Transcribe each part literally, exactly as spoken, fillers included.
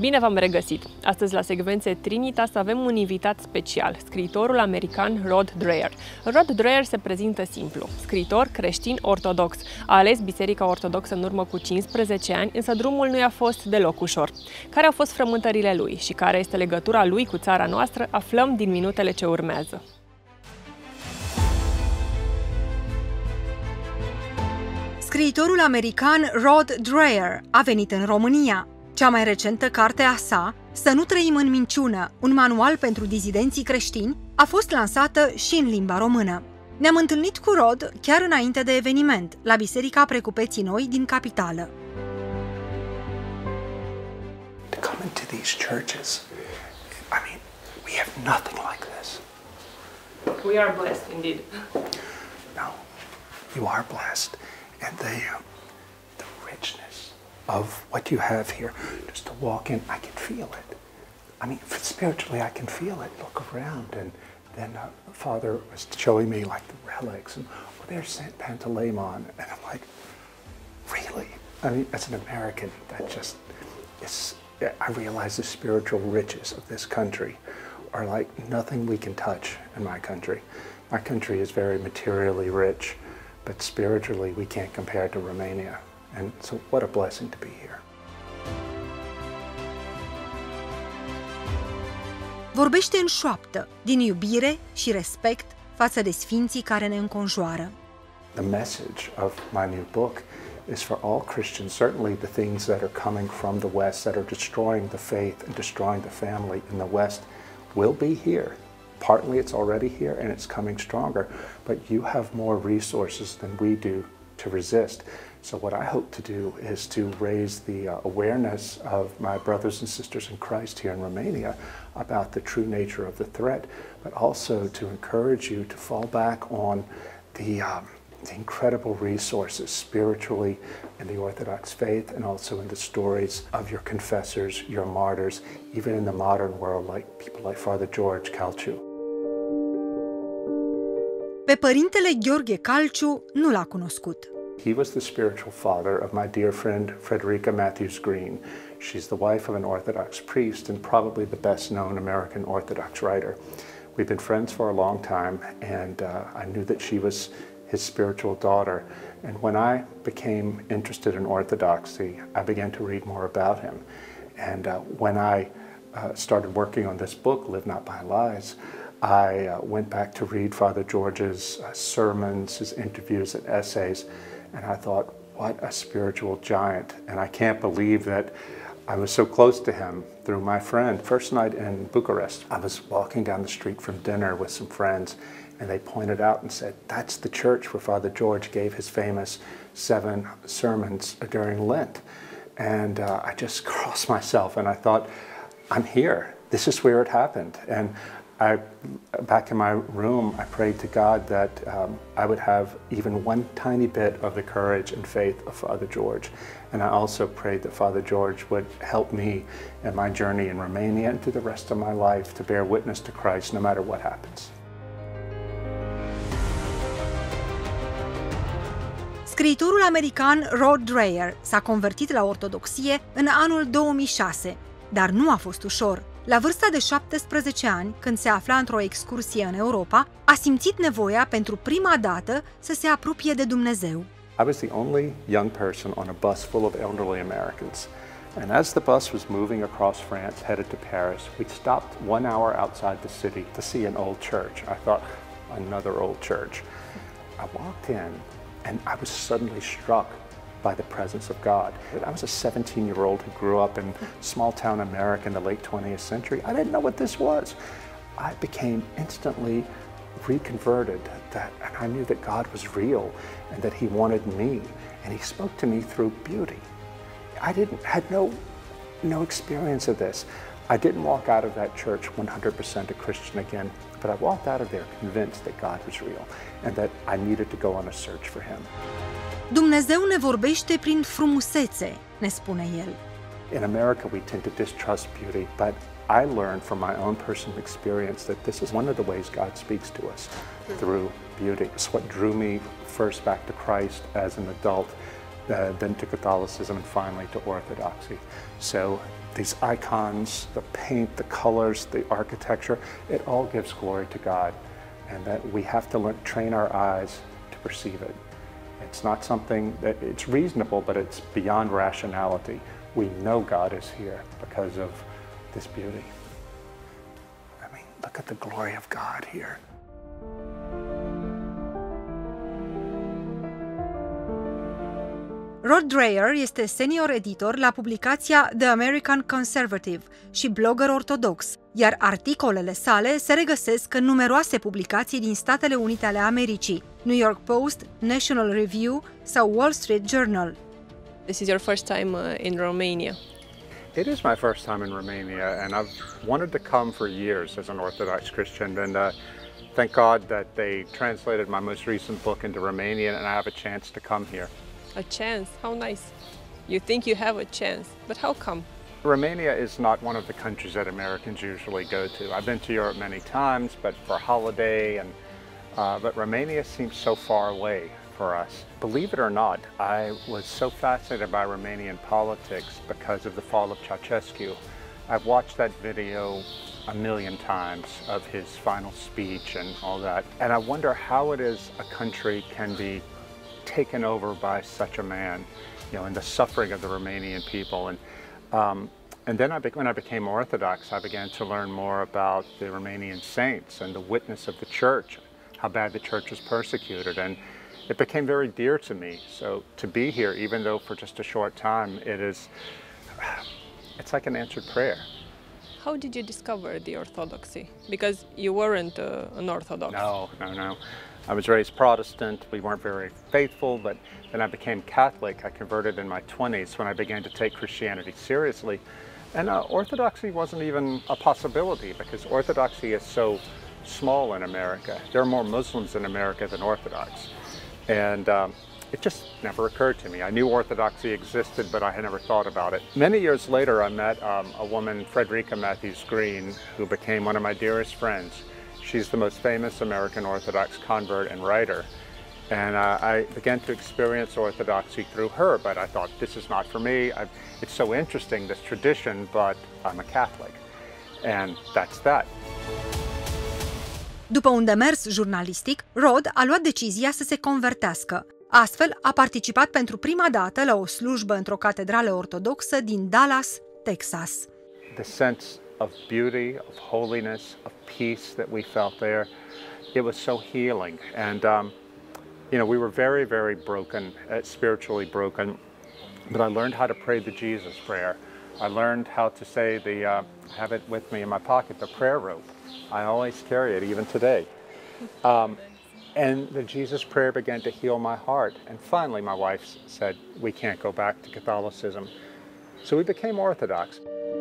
Bine v-am regăsit! Astăzi la Secvențe Trinitas avem un invitat special, scriitorul american Rod Dreher. Rod Dreher se prezintă simplu, scriitor creștin ortodox. A ales Biserica Ortodoxă în urmă cu cincisprezece ani, însă drumul nu i-a fost deloc ușor. Care au fost frământările lui și care este legătura lui cu țara noastră, aflăm din minutele ce urmează. Scriitorul american Rod Dreher a venit în România. Cea mai recentă carte a sa, Să nu trăim în minciună, un manual pentru dizidenții creștini, a fost lansată și în limba română. Ne-am întâlnit cu Rod chiar înainte de eveniment, la Biserica Precupeții Noi din capitală. To come into these churches, I mean, we have nothing like this. We are blessed indeed. No, you are blessed, and the uh, the richness of what you have here, just to walk in, I can feel it. I mean, spiritually, I can feel it. Look around, and then uh, Father was showing me like the relics, and oh, there's Saint Pantaleimon, and I'm like, really? I mean, as an American, that just is. I realize the spiritual riches of this country are like nothing we can touch in my country. My country is very materially rich, but spiritually, we can't compare to Romania. And so what a blessing to be here. Vorbește în șoaptă, din iubire și respect față de sfinții care ne înconjoară. The message of my new book is for all Christians, certainly the things that are coming from the West that are destroying the faith and destroying the family in the West will be here. Partly it's already here and it's coming stronger, but you have more resources than we do to resist. So what I hope to do is to raise the uh, awareness of my brothers and sisters in Christ here in Romania about the true nature of the threat, but also to encourage you to fall back on the, um, the incredible resources spiritually in the Orthodox faith and also in the stories of your confessors, your martyrs, even in the modern world, like people like Father George Calciu. Pe părintele Gheorghe Calciu nu l-a cunoscut. He was the spiritual father of my dear friend Frederica Matthews Green. She's the wife of an Orthodox priest and probably the best known American Orthodox writer. We've been friends for a long time, and uh, I knew that she was his spiritual daughter. And when I became interested in Orthodoxy, I began to read more about him. And uh, when I uh, started working on this book, Live Not by Lies, I uh, went back to read Father George's uh, sermons, his interviews and essays, and I thought, what a spiritual giant. And I can't believe that I was so close to him through my friend. First night in Bucharest, I was walking down the street from dinner with some friends, and they pointed out and said, that's the church where Father George gave his famous seven sermons during Lent. And uh, I just crossed myself, and I thought, I'm here. This is where it happened. And I, back in my room, I prayed to God that um, I would have even one tiny bit of the courage and faith of Father George. And I also prayed that Father George would help me in my journey in Romania and to the rest of my life to bear witness to Christ no matter what happens. Scriitorul american Rod Dreher s-a convertit la ortodoxie în anul două mii șase, dar nu a fost ușor. La vârsta de șaptesprezece ani, când se afla într-o excursie în Europa, a simțit nevoia pentru prima dată să se apropie de Dumnezeu. I was the only young person on a bus full of elderly Americans. And as the bus was moving across France, headed to Paris, we stopped one hour outside the city to see an old church. I thought, another old church. I walked in and I was suddenly struck by the presence of God. I was a seventeen-year-old who grew up in small-town America in the late twentieth century. I didn't know what this was. I became instantly reconverted, that, and I knew that God was real and that He wanted me, and He spoke to me through beauty. I didn't had no no experience of this. I didn't walk out of that church one hundred percent a Christian again, but I walked out of there convinced that God was real and that I needed to go on a search for Him. Dumnezeu ne vorbește prin frumusețe, ne spune el. In America, we tend to distrust beauty, but I learned from my own personal experience that this is one of the ways God speaks to us, through beauty. It's what drew me first back to Christ as an adult, uh, then to Catholicism, and finally to Orthodoxy. So these icons, the paint, the colors, the architecture, it all gives glory to God, and that we have to learn, train our eyes to perceive it. It's not something that, it's reasonable, but it's beyond rationality. We know God is here because of this beauty. I mean, look at the glory of God here. Rod Dreher este senior editor la publicația The American Conservative și blogger ortodox, iar articolele sale se regăsesc în numeroase publicații din Statele Unite ale Americii, New York Post, National Review sau Wall Street Journal. This is your first time uh, in Romania. It is my first time in Romania, and I've wanted to come for years as an Orthodox Christian, and uh, thank God that they translated my most recent book into Romanian, and I have a chance to come here. A chance? How nice. You think you have a chance, but how come? Romania is not one of the countries that Americans usually go to. I've been to Europe many times, but for holiday, and uh, but Romania seems so far away for us. Believe it or not, I was so fascinated by Romanian politics because of the fall of Ceausescu. I've watched that video a million times of his final speech and all that, and I wonder how it is a country can be taken over by such a man, you know, and the suffering of the Romanian people. And um, and then I when I became Orthodox, I began to learn more about the Romanian saints and the witness of the church, how bad the church was persecuted, and it became very dear to me. So to be here, even though for just a short time, it is, it's like an answered prayer. How did you discover the Orthodoxy? Because you weren't uh, an Orthodox. No, no, no. I was raised Protestant. We weren't very faithful, but then I became Catholic. I converted in my twenties when I began to take Christianity seriously. And uh, Orthodoxy wasn't even a possibility because Orthodoxy is so small in America. There are more Muslims in America than Orthodox. And um, it just never occurred to me. I knew Orthodoxy existed, but I had never thought about it. Many years later, I met um, a woman, Frederica Matthews Green, who became one of my dearest friends. She's the most famous American Orthodox convert and writer. And uh, I began to experience Orthodoxy through her, but I thought, this is not for me. I, it's so interesting, this tradition, but I'm a Catholic. And that's that. După un demers jurnalistic, Rod a luat decizia să se convertească. Astfel, a participat pentru prima dată la o slujbă într-o catedrală ortodoxă din Dallas, Texas. The sense of beauty, of holiness, of peace that we felt there, it was so healing. And, um, you know, we were very, very broken, uh, spiritually broken, but I learned how to pray the Jesus prayer. I learned how to say the, uh, have it with me in my pocket, the prayer rope. I always carry it, even today. Um, and the Jesus prayer began to heal my heart. And finally, my wife said, we can't go back to Catholicism. So we became Orthodox.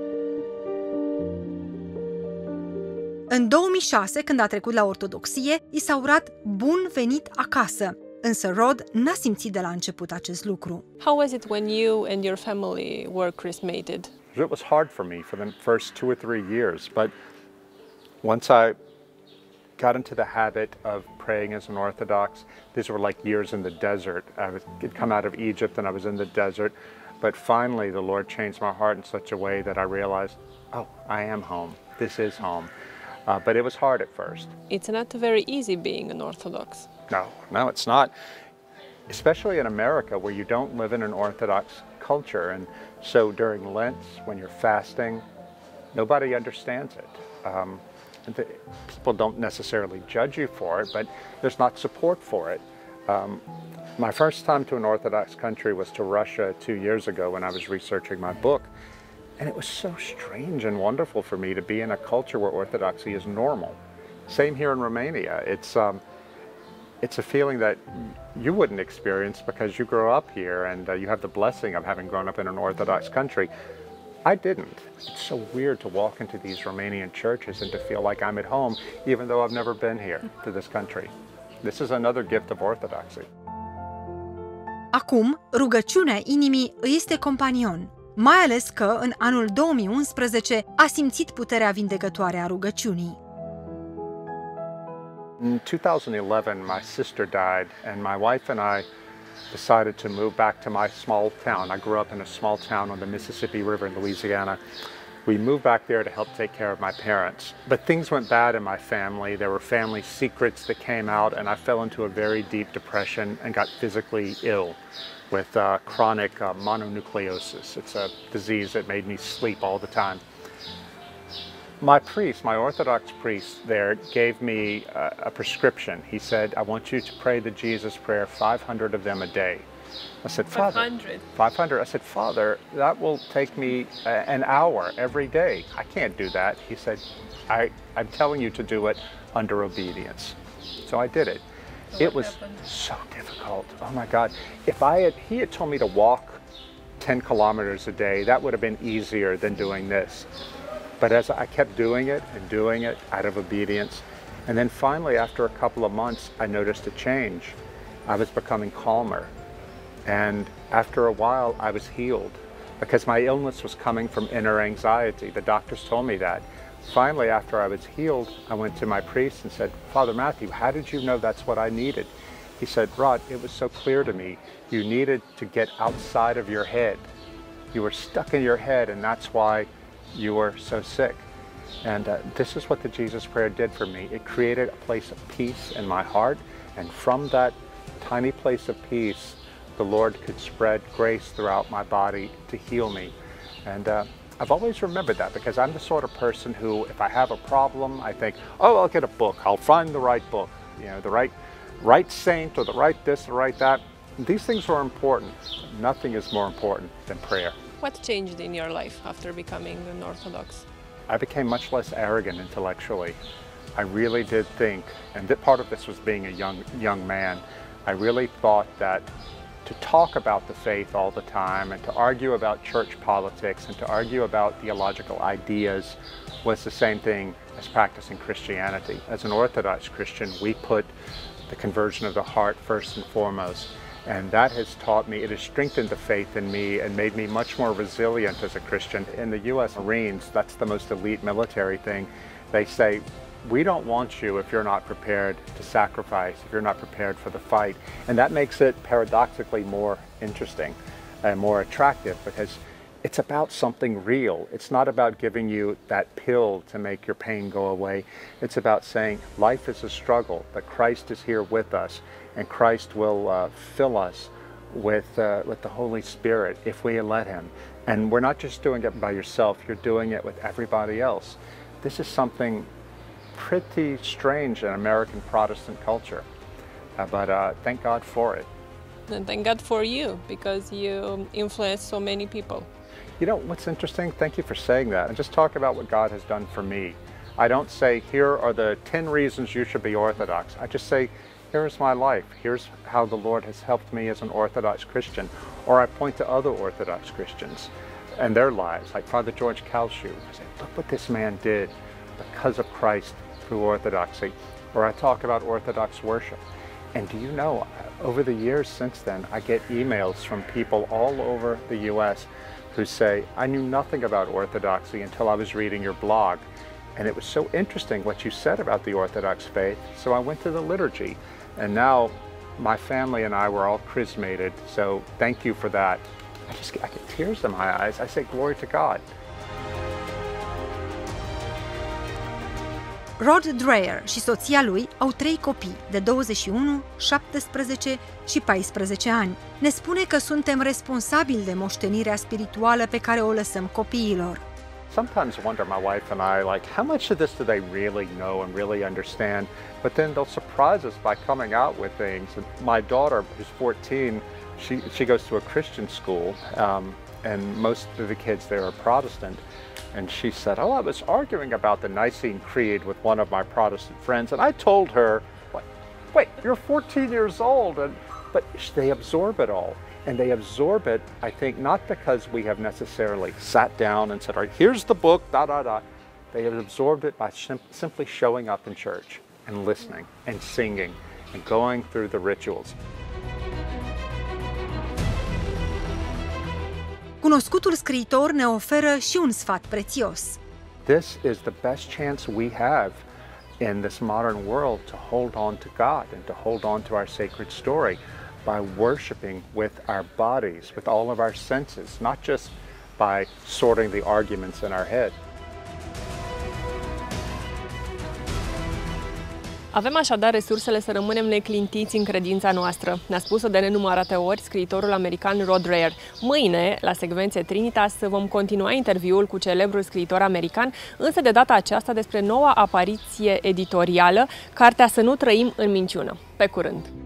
În două mii șase, când a trecut la ortodoxie, i s-a urat bun venit acasă. Însă Rod n-a simțit de la început acest lucru. How was it when you and your family were chrismated? It was hard for me for the first two or three years, but once I got into the habit of praying as an Orthodox, these were like years in the desert. I had come out of Egypt and I was in the desert, but finally the Lord changed my heart in such a way that I realized, oh, I am home. This is home. Uh, but it was hard at first. It's not very easy being an Orthodox. No, no, it's not. Especially in America, where you don't live in an Orthodox culture. And so during Lent, when you're fasting, nobody understands it. Um, and the, people don't necessarily judge you for it, but there's not support for it. Um, my first time to an Orthodox country was to Russia two years ago when I was researching my book. And it was so strange and wonderful for me to be in a culture where Orthodoxy is normal. Same here in Romania. It's, um, it's a feeling that you wouldn't experience because you grew up here and uh, you have the blessing of having grown up in an Orthodox country. I didn't. It's so weird to walk into these Romanian churches and to feel like I'm at home, even though I've never been here to this country. This is another gift of Orthodoxy. Acum, rugăciunea inimii îi este companion, mai ales că în anul două mii unsprezece a simțit puterea vindecătoare a rugăciunii. In two thousand eleven, my sister died, and my wife and I decided to move back to my small town. I grew up in a small town on the Mississippi River in Louisiana. We moved back there to help take care of my parents. But things went bad in my family. There were family secrets that came out, and I fell into a very deep depression and got physically ill with uh, chronic uh, mononucleosis. It's a disease that made me sleep all the time. My priest, my Orthodox priest there, gave me a, a prescription. He said, I want you to pray the Jesus prayer, five hundred of them a day. I said, Father, five hundred. five hundred. I said, Father, that will take me uh, an hour every day. I can't do that. He said, I, I'm telling you to do it under obedience. So I did it. So it was happened? so difficult. Oh my God. If I had, he had told me to walk ten kilometers a day, that would have been easier than doing this. But as I kept doing it and doing it out of obedience, and then finally after a couple of months, I noticed a change. I was becoming calmer. And after a while, I was healed because my illness was coming from inner anxiety. The doctors told me that. Finally, after I was healed, I went to my priest and said, Father Matthew, how did you know that's what I needed? He said, Rod, it was so clear to me. You needed to get outside of your head. You were stuck in your head, and that's why you were so sick. And uh, this is what the Jesus prayer did for me. It created a place of peace in my heart, and from that tiny place of peace, the Lord could spread grace throughout my body to heal me. And uh, I've always remembered that because I'm the sort of person who, if I have a problem, I think, oh, I'll get a book. I'll find the right book, you know, the right, right saint or the right this, the right that. These things are important. Nothing is more important than prayer. What changed in your life after becoming an Orthodox? I became much less arrogant intellectually. I really did think, and that part of this was being a young, young man, I really thought that to talk about the faith all the time and to argue about church politics and to argue about theological ideas was the same thing as practicing Christianity. As an Orthodox Christian, we put the conversion of the heart first and foremost. And that has taught me, it has strengthened the faith in me and made me much more resilient as a Christian. In the U S Marines, that's the most elite military thing. They say, we don't want you if you're not prepared to sacrifice, if you're not prepared for the fight. And that makes it paradoxically more interesting and more attractive because it's about something real. It's not about giving you that pill to make your pain go away. It's about saying life is a struggle, but Christ is here with us, and Christ will uh, fill us with, uh, with the Holy Spirit if we let Him. And we're not just doing it by yourself, you're doing it with everybody else. This is something pretty strange in American Protestant culture, uh, but uh, thank God for it. And thank God for you, because you influence so many people. You know, what's interesting, thank you for saying that, and just talk about what God has done for me. I don't say, here are the ten reasons you should be Orthodox. I just say, here's my life. Here's how the Lord has helped me as an Orthodox Christian. Or I point to other Orthodox Christians and their lives, like Father George Kalshu. I say, look what this man did because of Christ through Orthodoxy. Or I talk about Orthodox worship. And do you know, over the years since then, I get emails from people all over the U S who say, I knew nothing about Orthodoxy until I was reading your blog. And it was so interesting what you said about the Orthodox faith, so I went to the liturgy. And now my family and I were all chrismated, so thank you for that. I just I get tears in my eyes. I say, glory to God. Rod Dreher și soția lui au trei copii de douăzeci și unu, șaptesprezece și paisprezece ani. Ne spune că suntem responsabili de moștenirea spirituală pe care o lăsăm copiilor. Sometimes wonder, my wife and I, like, how much of this do they really know and really understand? But then they'll surprise us by coming out with things. And my daughter, who's fourteen, she, she goes to a Christian school, um, and most of the kids there are Protestant. And she said, oh, I was arguing about the Nicene Creed with one of my Protestant friends, and I told her, wait, wait you're fourteen years old, and but they absorb it all. And they absorb it, I think, not because we have necessarily sat down and said, all right, here's the book, da, da, da. They have absorbed it by sim simply showing up in church and listening and singing and going through the rituals. Cunoscutul scriitor ne oferă și un sfat prețios. This is the best chance we have in this modern world to hold on to God and to hold on to our sacred story. by worshiping with our bodies, with all of our senses, not just by sorting the arguments in our head. Avem așadar resursele să rămânem neclintiți în credința noastră. Ne-a spus-o de nenumărate ori scriitorul american Rod Dreher. Mâine, la Secvențe Trinitas, vom continua interviul cu celebrul scriitor american, însă de data aceasta despre noua apariție editorială, cartea Să nu trăim în minciună. Pe curând!